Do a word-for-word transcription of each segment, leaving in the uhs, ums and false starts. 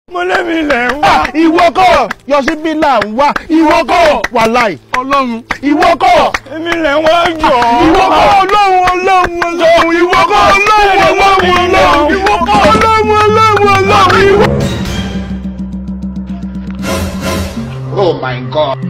Mo lè mi lẹ̀ ń wá. Ìwọ kọ́ Yọ̀síbí là ń wá. Ìwọ kọ́ wàláì. Ọlọ́run. Ìwọ kọ́. Èmi lẹ̀ ń wá jọ. Ìwọ kọ́ Ọlọ́run Ọlọ́run Ọlọ́run. Ìwọ kọ́ Ọlọ́run Ọlọ́run Ọlọ́run. Ìwọ kọ́ Ọlọ́run Ọlọ́run Ọlọ́run. Oh my God.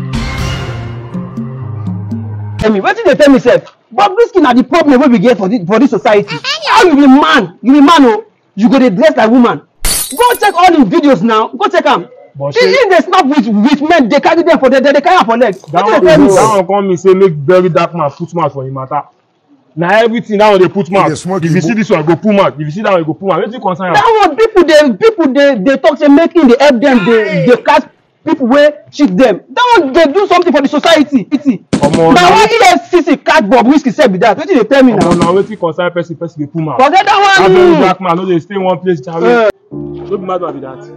Tell me, wetin dey tell me sef? Bobrisky na the problem wey we get for this for this society. How you be man? You be man o. You go dey dress like woman. Go check all him videos now. Go check am. He he dey snap with with men. Dey carry them for there. Dey carry am for leg. That Wetin dey tell me? one come me say make very dark man put mouth for him matter. Na everything that one dey put mouth. If you see this one, go put mouth. If you see that one, go put mouth. Wetin concern am? That one people dey people dey dey talk say make him dey help them. Dey dey catch people wey cheat them. That one dey do something for the society. Na why E F C C catch Bobrisky sef be that? Wetin dey tell me now? Na wetin concern person person dey put mouth. Forget that one. That very black man no dey stay one place jare. No be madman be that.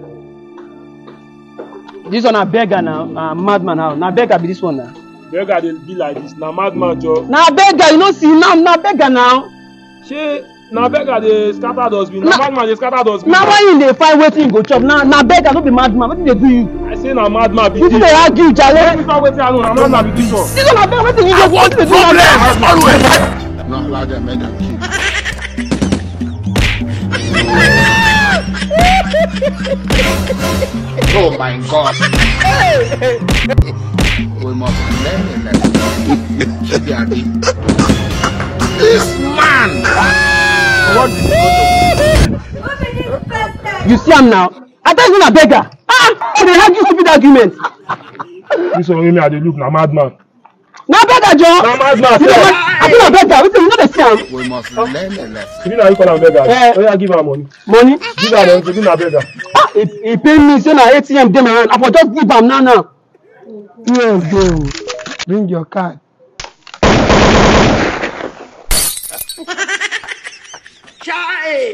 This one na beggar now. Uh, madman now. Na beggar be this one now. Beggar dey be like this. Na madman job. Na beggar, you no see now. Na beggar now. Shey na beggar dey scatter dustbin. Na madman dey scatter dustbin. Na why you dey find wetin you go chop? Na na beggar no be madman. Wetin dey do you? I say na madman be You this. dey argue jare. This one wetin I know na madman be this one. This one na beggar. Wetin you dey wetin dey do now? Not allow them make them keep. Oh my God. We must learn a lesson. This man. What did you go to? You see am now? I tell you na beggar. Ah! You dey argue stupid argument. This one wey me I dey look na madman. Na beggar John. Na madman. You dey I think na beggar. Wetin you no dey see am? We must learn a lesson. If na you call am beggar, Eh. oya give am money. Money? Give am money, give na beggar. Ah! He he pay me say na A T M dey my hand. I for just give am now now. Yes, go. Bring your card. Chai!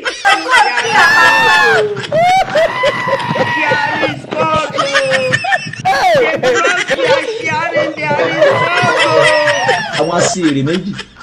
Àwọn aṣèrè méjì